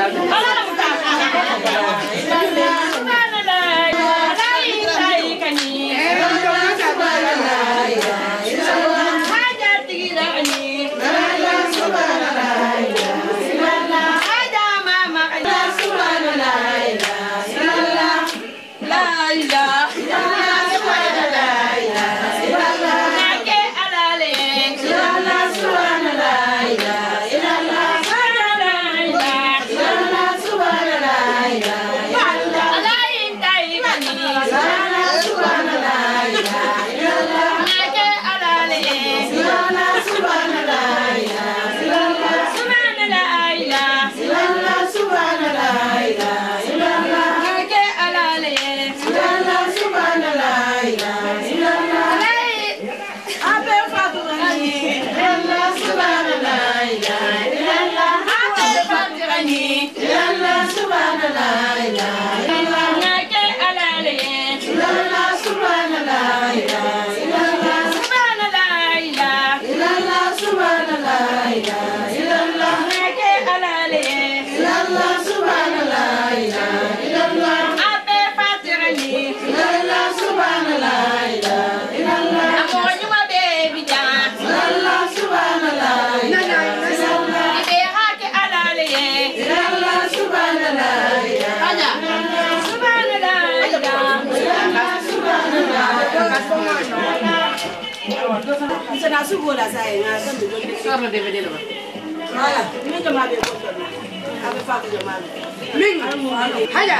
Sana sugola saya ngasa dulu. Sama DVD lo. Malah, ini cuma dia kotor. Apa fakir cuma. Ming, haja.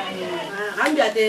Anja deh.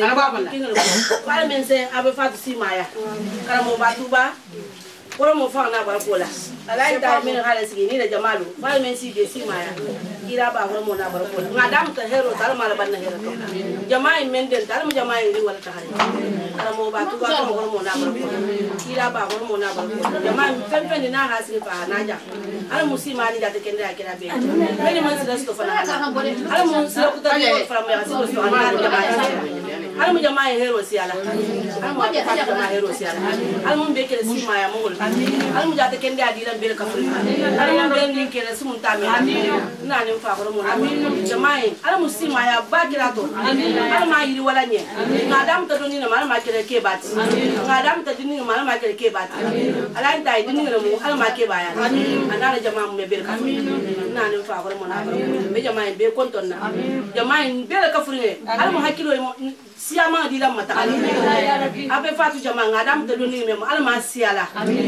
Kalau mense apa fakir si Maya. Kalau mau batu ba, kalau mau fang nak berpola. Lain dah min halas gini dah jamalu. Kalau mensi dia si Maya. Kira ba kalau mau nak berpola. Ngadam terhero, kalau malah ban hero. Jamain menden, kalau mau jamain ini wala tahari. Kalau mau batu ba, kalau mau nak berpola. Kira ba kalau mau nak berpola. Jamain fen di nak hasil pa naja. Kalau musim mari dah terkena kira be. Meni masih dah stop nak. Kalau mau sudah kita jual from yang hasil stop nak jamain. Kalau mau jamain hero siala. Kalau mau jamain hero siala. Kalau mau bekir si Maya mul. Kalau mau jatuh kena di dalam bel kafir. Kalau mau bel kira semua tamu. Nani fa ko mo jamaay ala muslima ya bakirato ala ma yiri wala nye ngadam ta doni na mala ma kere ke bat ngadam ta doni na mala ma kere ke bat ala dai doni na mo ala ma ke baya ana jama'a me ber ka nani fa ko mo na be jama'a be konton na jama'a be ka furne ala mo hakilo siama di lam mata abe fatu jama'a ngadam ta doni me ala ma siala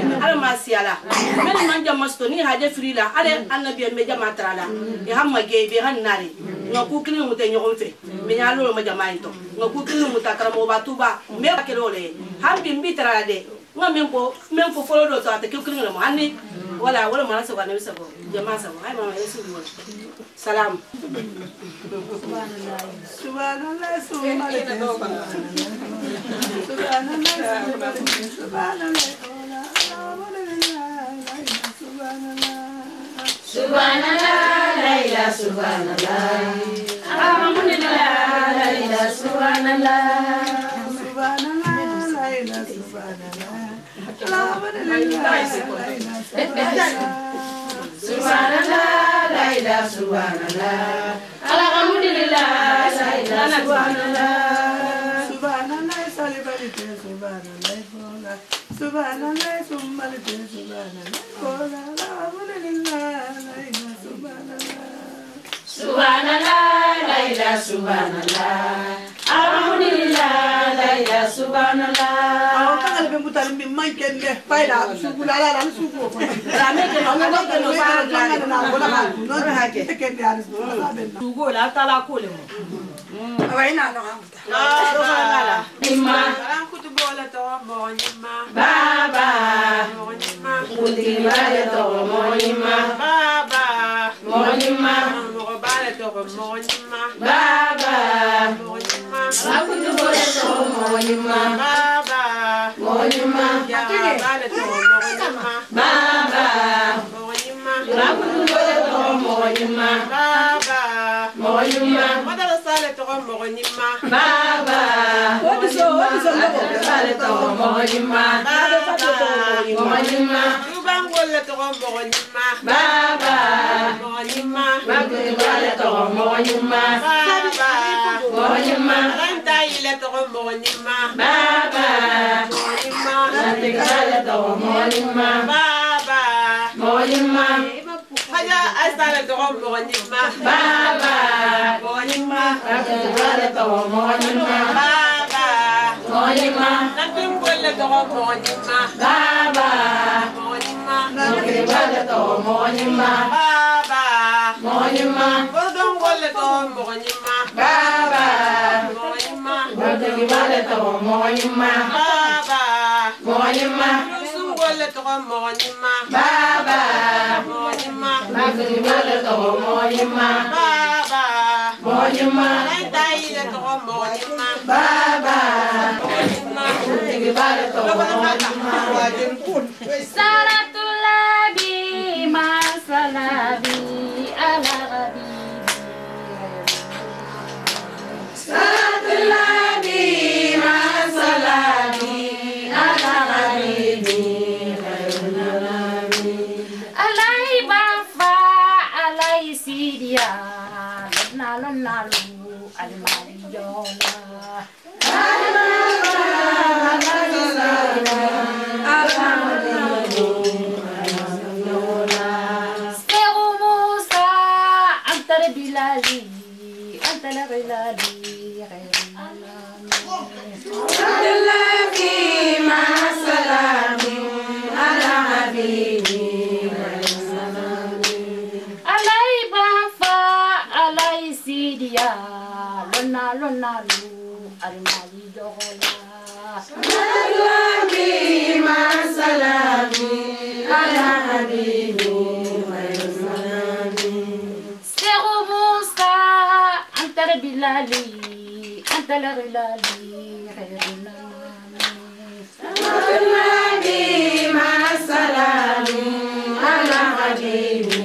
men man jama'a stoni haje frila ale annabi me jama'a trala ya hamma gebe han nari ngaku kini mute nyogon fe me nyalo ma jamain to ngaku kini mutakara mo batuba me bakelole hambi mbitra de ngamen fo folo do to ata kini mo hanni wala mala so kana wisago jama'a sa ay mama yesu wala salam subhanallah Subhanallah, la ilaha subhanallah. Alhamdulillah, la ilaha subhanallah. Subhanallah, la ilaha subhanallah. Alhamdulillah, subhanallah, la ilaha subhanallah. Alhamdulillah, la ilaha subhanallah. Subhanallah, salibate subhanallah. Subhanallah, summalite subhanallah. Subhanallah, la ilaha subhanallah. Alhamdulillah, la ilaha subhanallah. Awak kan lebih mutar lebih main kende. Pada suku lala dan suku. Ramai kena orang kena orang kena nak bola kan. Nora hake. Kende harus bola. Suku lah tala kule. Awak ini nak orang. Subhanallah. Imma. Orang kutu bola tu mohimma. Baba. Mohimma. Kutu bola tu mohimma. Baba. Mohimma. Mohibale tu mohimma. Baba. Mohimma. Aku tu bola tu mohimma. Baba. Mohimma. Ya bale tu mohimma. Baba. Mohimma. Aku tu bola tu mohimma. Baba. Mohimma. Madara sale tu mohimma. Baba. What is your Haja asala dogo monima baba monima akutubala dogo monima baba monima natumbola dogo monima baba monima akutubala dogo monima baba monima bodongola dogo monima baba monima akutubala dogo monima baba monima nusungola dogo monima baba monima Magrimal to Moyima Baba Moyima Taila to Moyima Baba Moyima Magrimal to Moyima Saratulabi Masalabi Alarabi Saratulabi Masalabi Alarabi Sidia, nalo almariola. Serumusa, antara bilali, antara bilali, masalami, ala habibi. Sidia, lona lu, almali dola. Salami, masalami, ala habibi, Serumusa, antara bilali, antara bilali, Salami, masalami, ala habibi.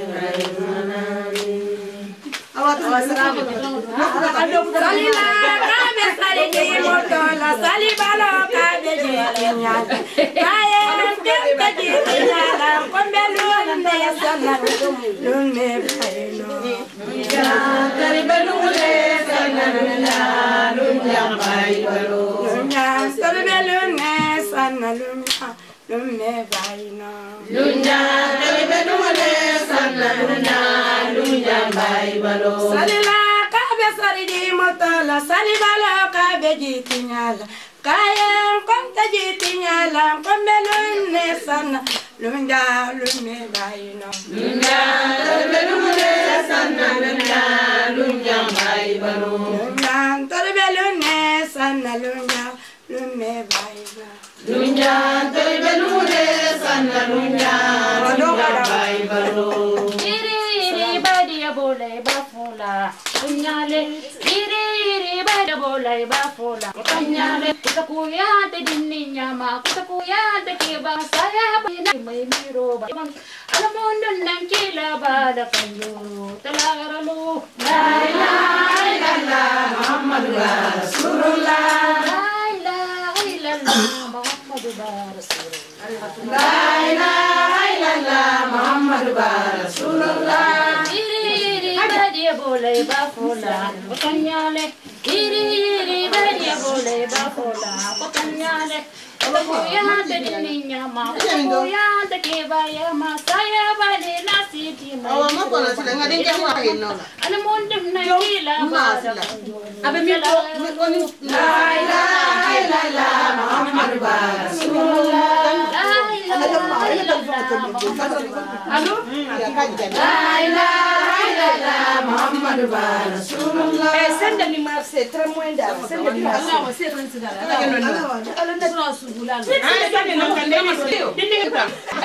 Salila kabe salidi motola salibalo kabe jinya kaye kete jinya kombe lunde sana lunde bayno ya taribelunde sana lunde bayno ya salibelunde sana lunde bayno lunya taribelunde sana lunde bayno salila saridi motola salibalo kabe jitinyala kaya konta jitinyala kombelunne sana lunja lunne bayino lunja torbelunne sana lunja baybalo lunja torbelunne sana lunja lunne bayino lunja torbelunne sana lunja baybalo iri badia bole bafula Kunyale, iri bada bolai bafola. Kunyale, kutakuya te dininya ma, kutakuya te kiba saya bina mai miro ba. Alam mo nun nang kila bada kayo, talaralu. La ilaha illallah Muhammadur Rasulullah. La ilaha illallah Muhammadur Rasulullah. La ilaha illallah Muhammadur Rasulullah. Badia boleh bafola, potanyale. Iri badia boleh bafola, potanyale. Kuya te dininya ma, kuya te kebaya ma, saya bade nasi di ma. Awak mau kalau sudah ngadeng kamu lagi nol. Anu mondem nakila bada. Abe miko mikoni. La ilaha illallah Muhammadur Rasulullah. La ilaha illallah. Anu? Ya kajian. La ilaha illallah Muhammadur Rasulullah. Senda mi marse tremoenda, senda mi marse. Allah masih kan sudah. Kalau nak sudah sebulan. Ah, saya nak kandang masih. Dinding kita.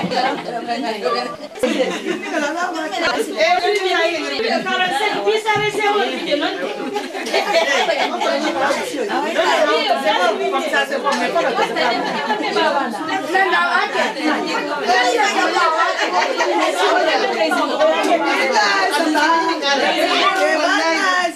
Kalau saya bisa rasa video nanti.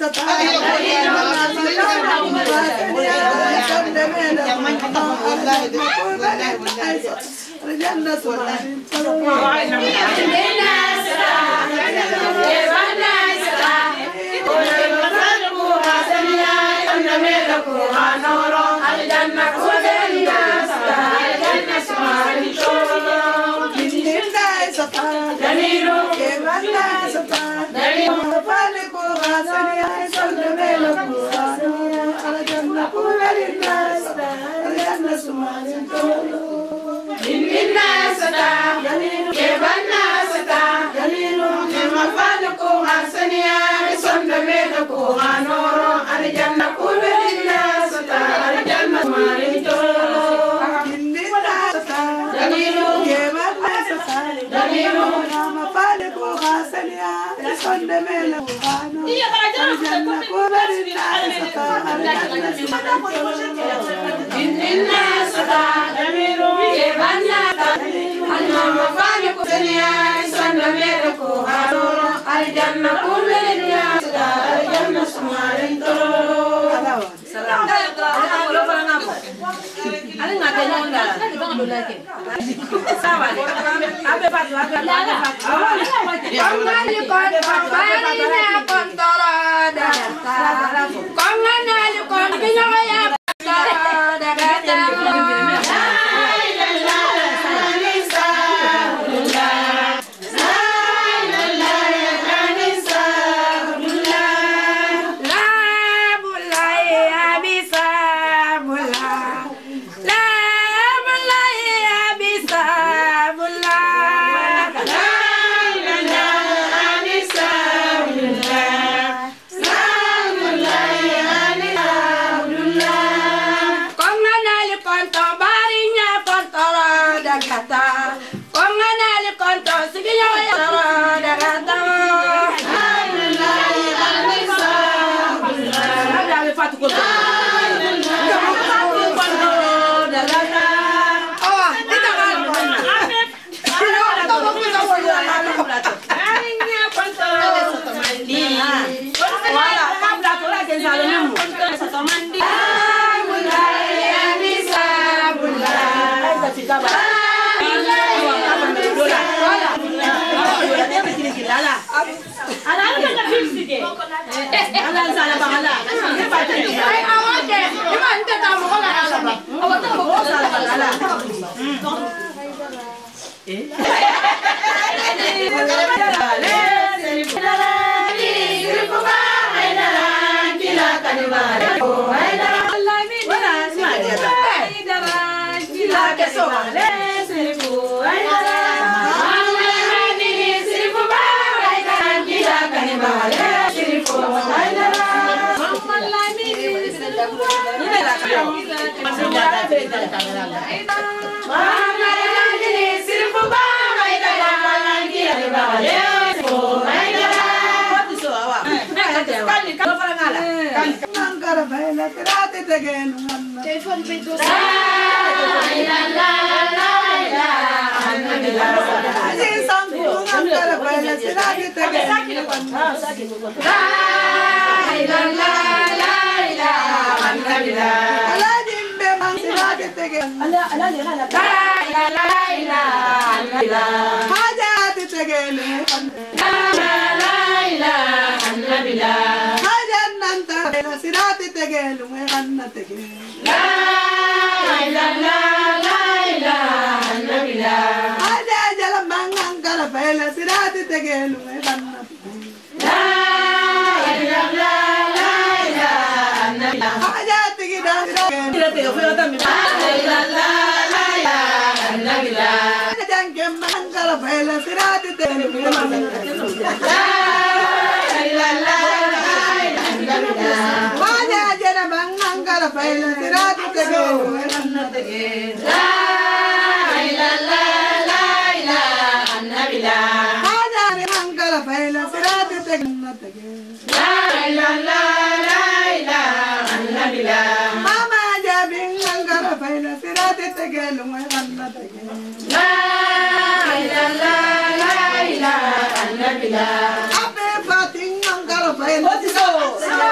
Ape fating mangkara fail.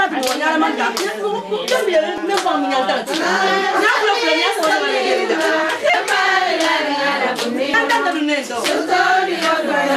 fatu mo nyala man da to bi ne fo mi nyanta na ko ko nya so na le gere da anda da ne so story of my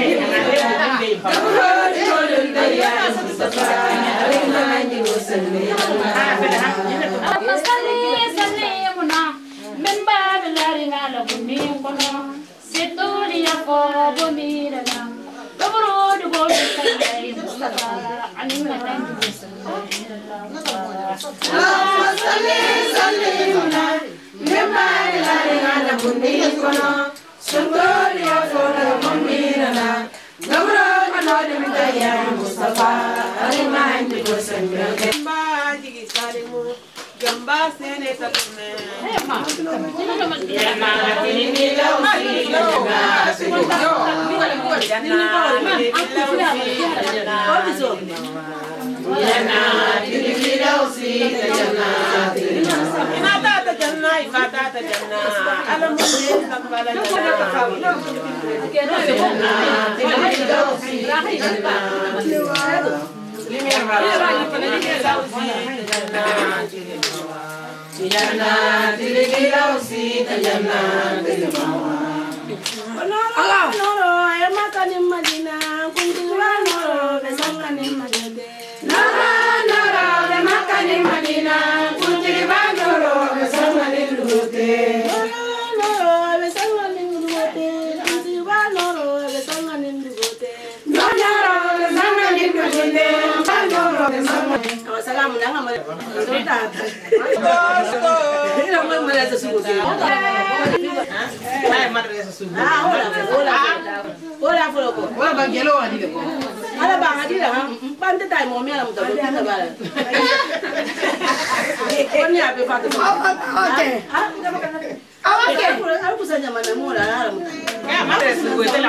Gamba sene talume. Salamu na ngama ndo tata. Ila mama ya suku. Hai madrasa suku. Hola foloko. Hola bangelo wa dile ko. Ala banga dile ha. Bande tai mo mi ala mta ko ta bala. Oni ape fatu. Okay. Okay. Aku kusanya mana mula ala mta. Ya madrasa suku tela.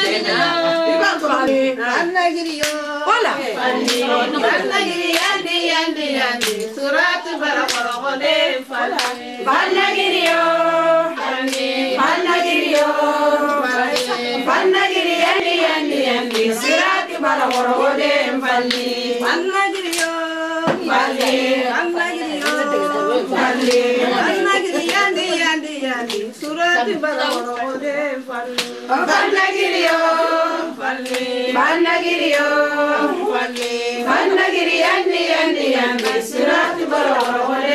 Anna giriyo. Hola. Anna giriyo. Yandi surat barakorohode Panagiriyo yandi surat barakorohode Panagiriyo yandi surat barakorohode Panagiriyo yandi surat barakorohode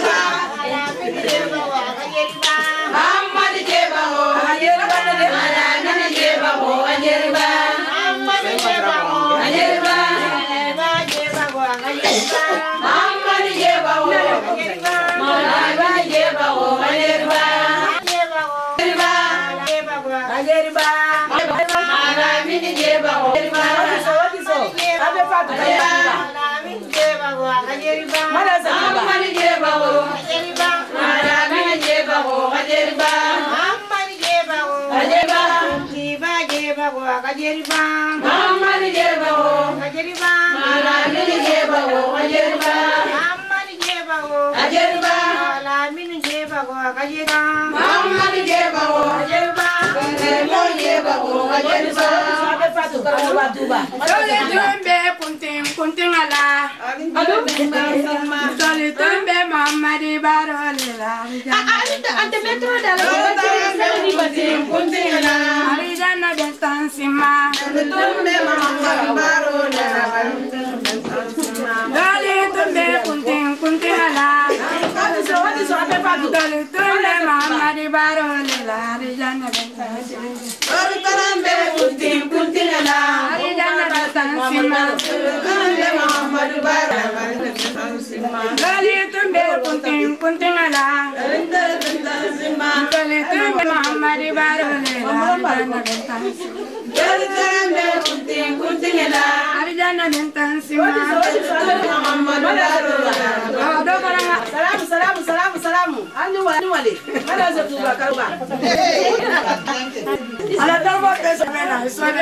Mama di jeba ho, Ajeriba. Mala Satuba. Amani Jebago. Ajeriba. Maramini Jebago. Ajeriba. Amani Jebago. Ajeriba. Jiba Jebago. Ajeriba. Amani Jebago. Ajeriba. Maramini Jebago. Ajeriba. Amani Jebago. Ajeriba. Malamini Jebago. Ajeriba. Amani Jebago. Ajeriba. Mo Jebago. Ajeriba. Sabe Fatu Karamo Batuba. Dole tumbe kunting ala. Dole tumbe Muhammadi Barole la. Ante metro da la Arijana destansima. Tumbe Muhammadi Barole la. Dole tumbe kunting ala. What is Sabe Fatu? Dole tumbe Muhammadi Barole la. Arijana destansima. Tumbe kunting ala. Arijana destansima. Tumbe Muhammadi Barole la. Dole tumbe kunting ala. Dole tumbe Muhammadi Barole la. Arijana destansima. Arijana destansima. Salamu. Anu wale. Mala Satuba Karuba. Ala darbo pesa mena.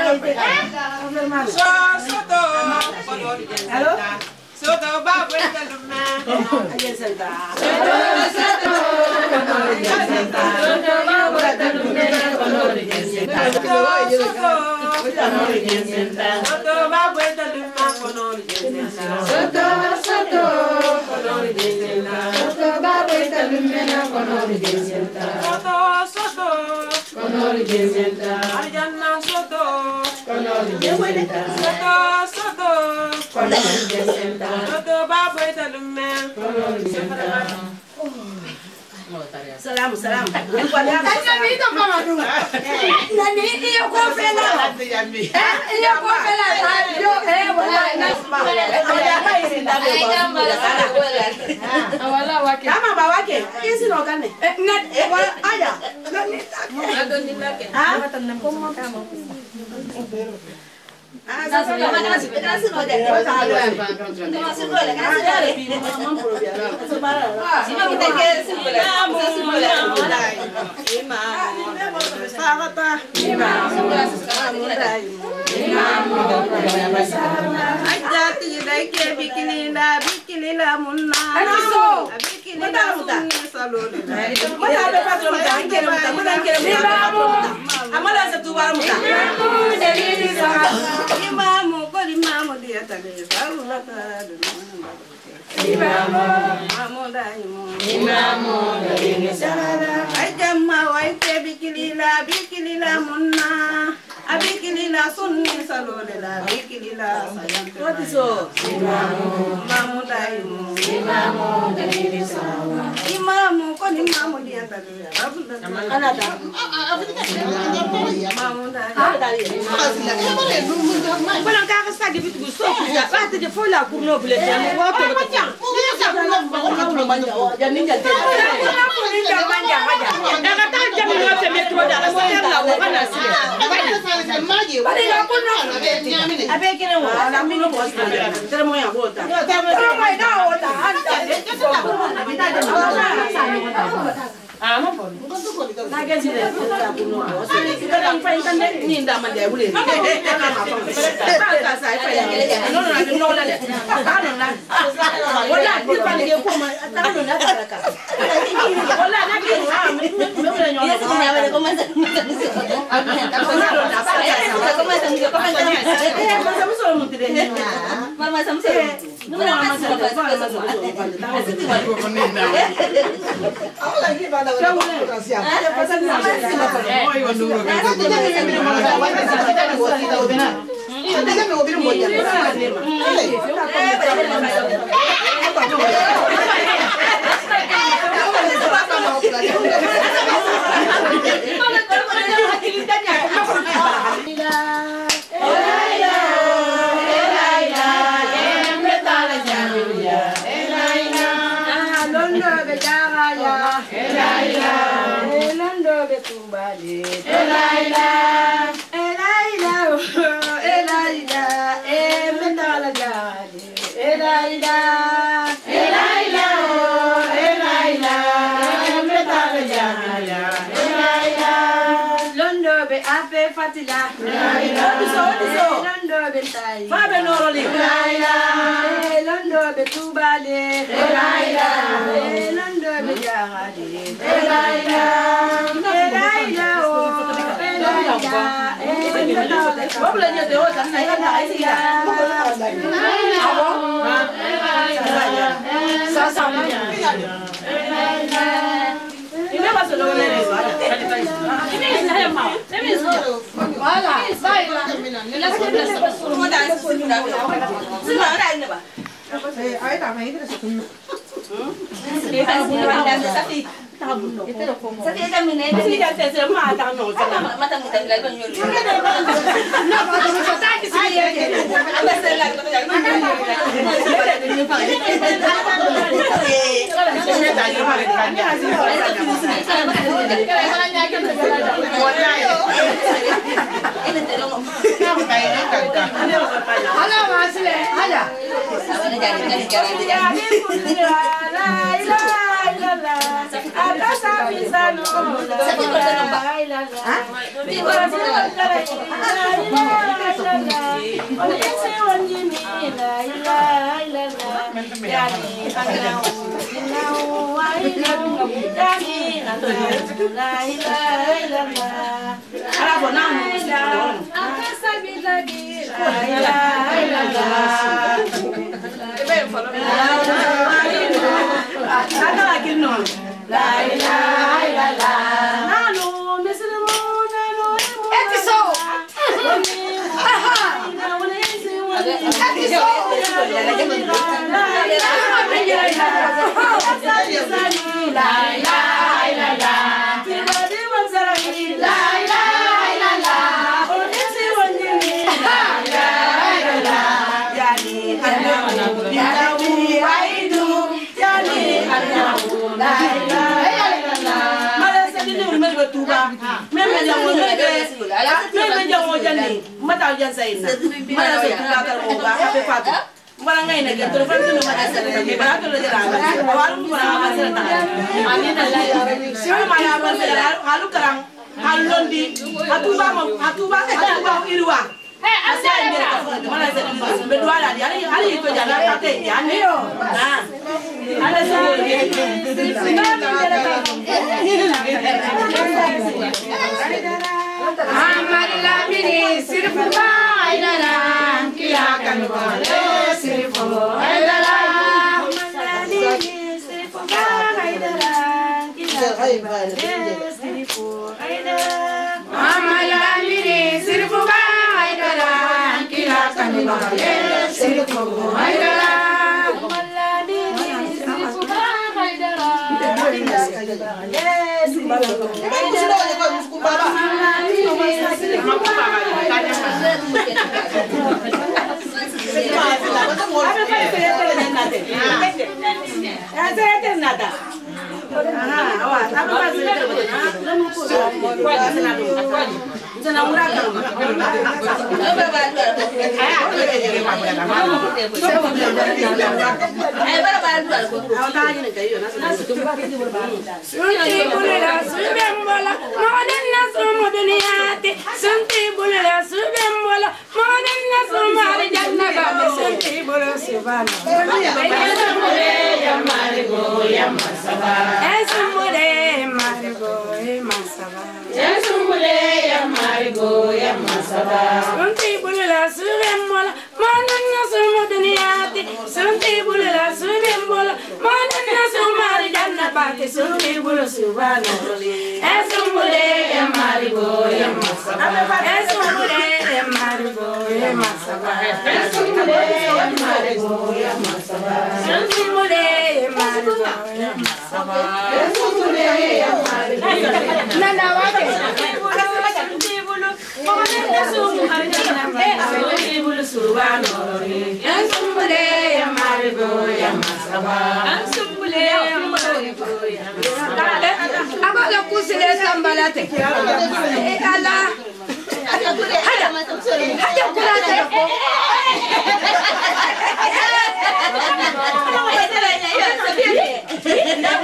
Hello? Soto babu kaluma. Ayen Santa. Salamu. Nani iyo ko fela. Iyo ko fela. Yo Awala wake. Kama bawake. Kesi no kane. Net wala aya. Imamu ko imamu dia tadi saula tadi. Imamu dari sana. Ajamma wa bikilila munna. Abikilila sunni salolela bikilila sayang. What is so? Imamu dari sana. Imamu ko imamu dia tadi. Anata. Imamu dari. Bana ka sa de bitu so ya ba ta de fola ku no bule ta mo wato ba ta. Daga ta jami no te metro da la mo la wo bana si. Abekere wo ala mino bo sta. Tere mo ya bota. Ape Fatila. Londo Bentai. Fabe Noroli. Londo Betubale. Londo Bejahadi.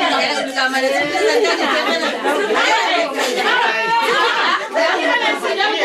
Hãy subscribe cho kênh Ghiền Mì Gõ để không bỏ lỡ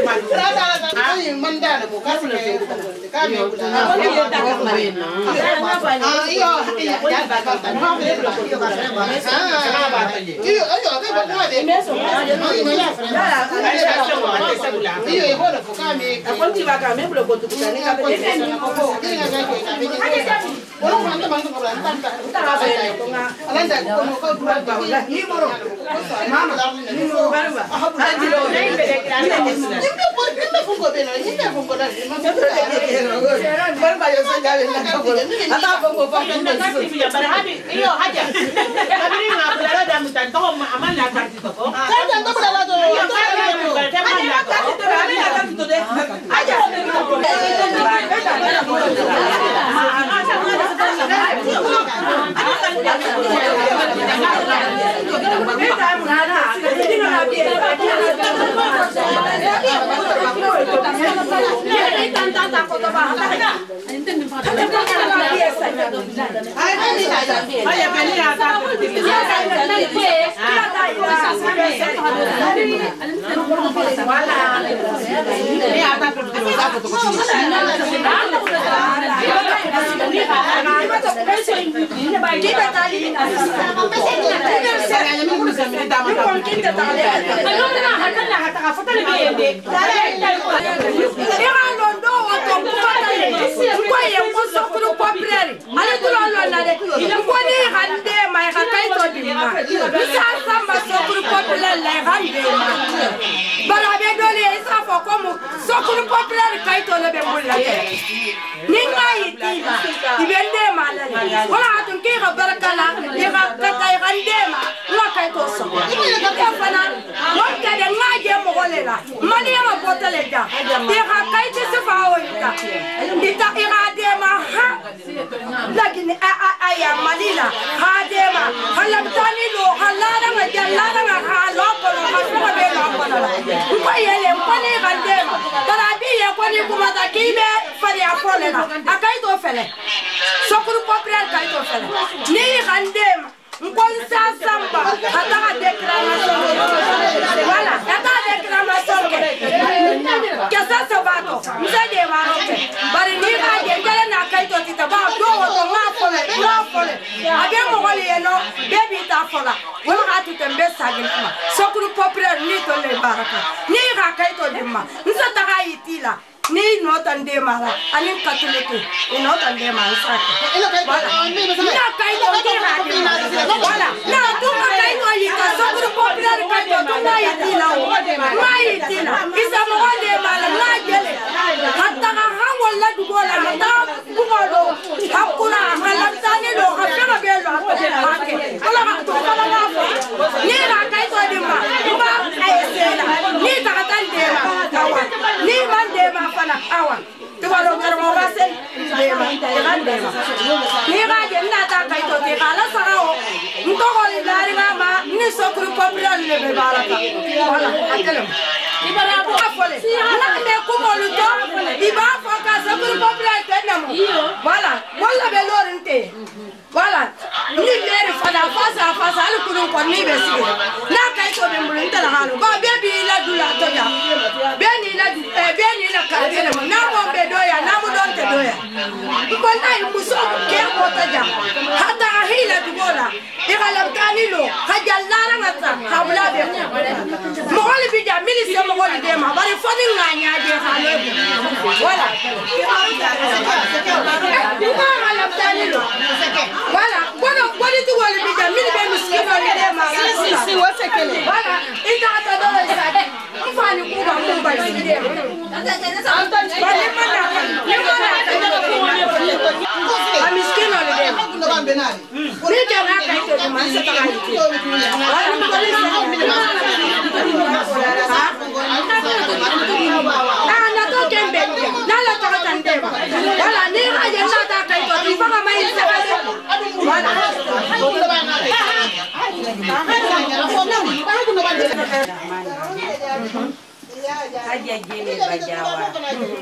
Haja Jene Bajawa.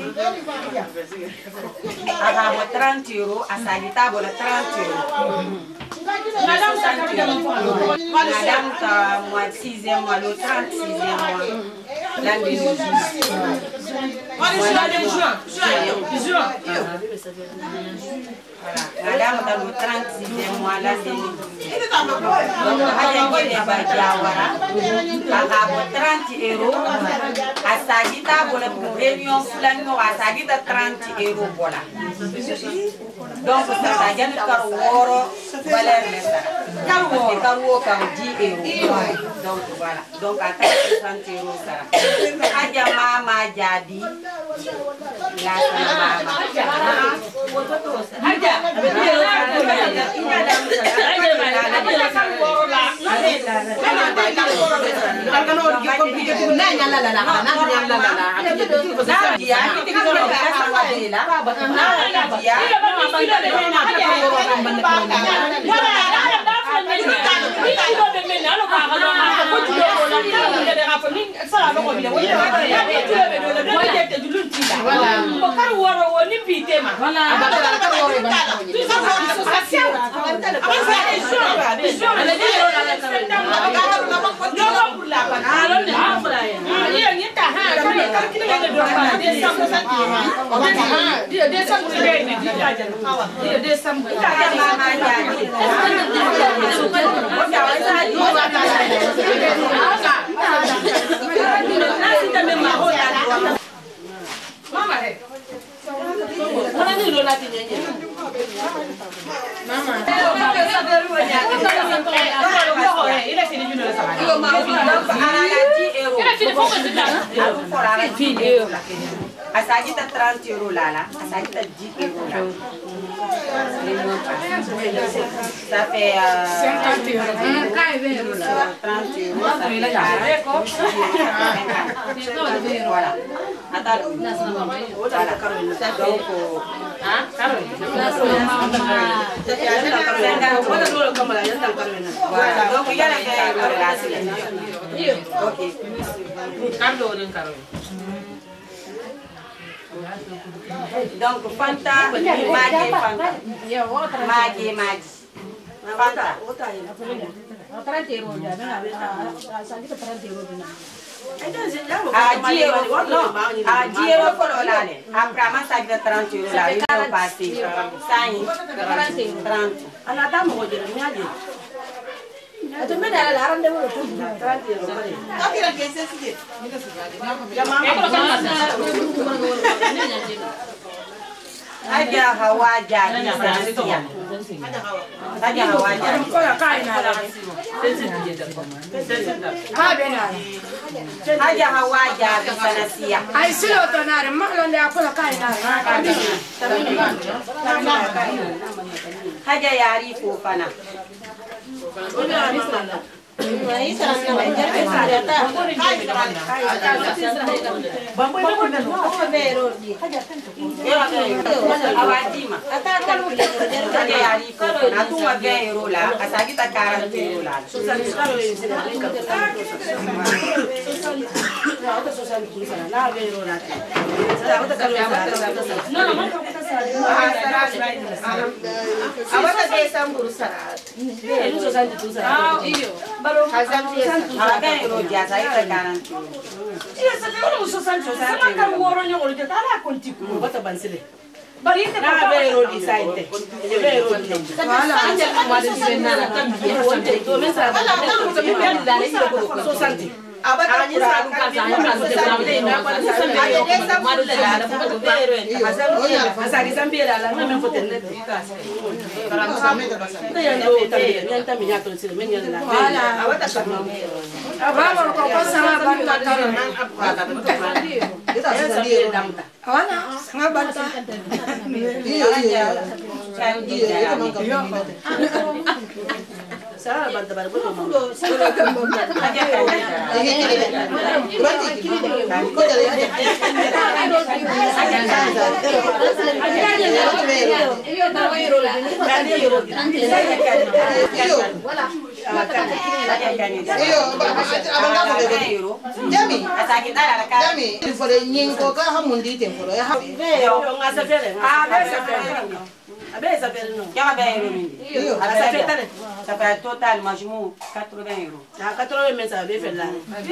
Agamo 30 euros, asalita bola 30 euros. Madame ta moi 6e mois, le 36e mois. Madame dans le 36e mois là c'est Agabo 30 euros. Asagita bola pour réunion fulano asagita 30 euros bola. Donc ça gagne carworo valeur nesta. Carwo 10 euros. Donc voilà. Donc à 30 euros ça. Aja mama jadi. La mama. Aja. Asagita 30 euros là, asagita 10 euros là. Ça fait 50 euros. 30 euros. Voilà. Attends. Donc il y a la OK. Donc Fanta, Magi. Fanta. 30 euros. Asagita 30 euros. A 10 euros pour l'année. Après, ma sac de 30 euros là, il faut passer. 30. Ana dama wajen miyaje. Atau mana ada larang deh boleh tuh. Tapi lagi sensitif. Aja hawa jadi sensitif. Aja hawa jadi. Aja hawa jadi sensitif. Ay silo to nare, maklon deh aku lah kain nare. Aja yari fufana. Abe ça fait non. Quel euro ça fait total majmou 80 euros. Ah 80 mais ça avait fait là.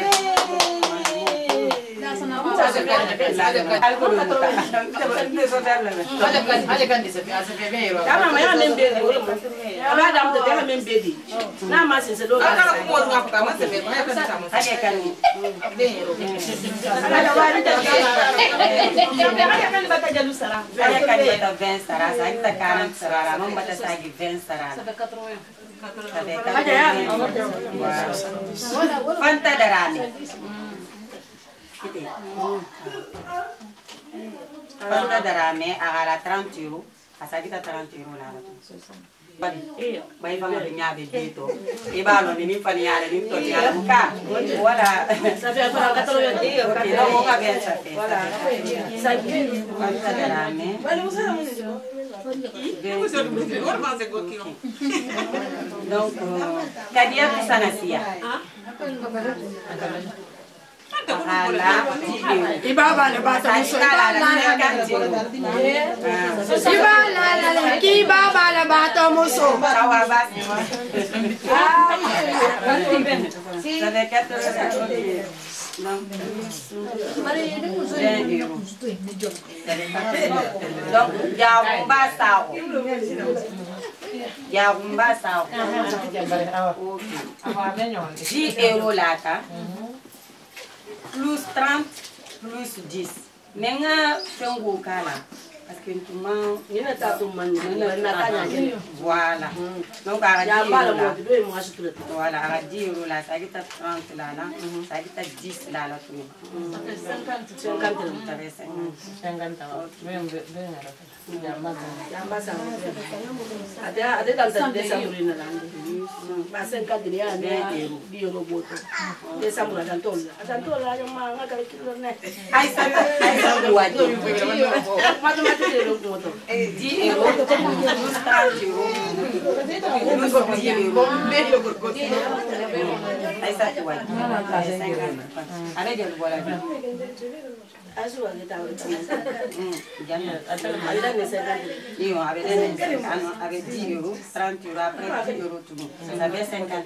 Fanta darami. Fanta darami agala 30 euros. Asagita 30 euros la. Bai fanga binya beto. Ibalo ni fani yale ni to yale ka. Wala. Ça fait 80 euros. Ok, donc on va bien ça fait. Voilà. Fanta darami. Donc, kadia kusanasia. Ibaba le bata muso. Ibaba le bata muso. Donc, Yarumba Sao. Yarumba Sao. 10 euros là, plus 30, plus 10. Nenga fengo kala. Parce que tout le monde, voilà. Donc, à 10 euros là. Voilà, à 10 euros là, ça fait 30 là, ça fait 10 là, là, tout. 50 avec 10 euros, 30 euros, après 10 euros tout le monde. Ça fait 50.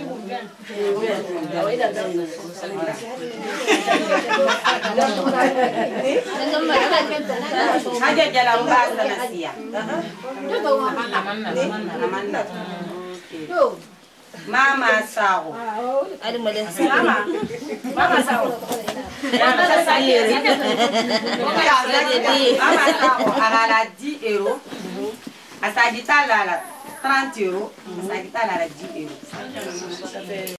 Mama Sao. Mama Sao. Agala 10 euros. Asagita la 30 euros. Asagita la 10 euros.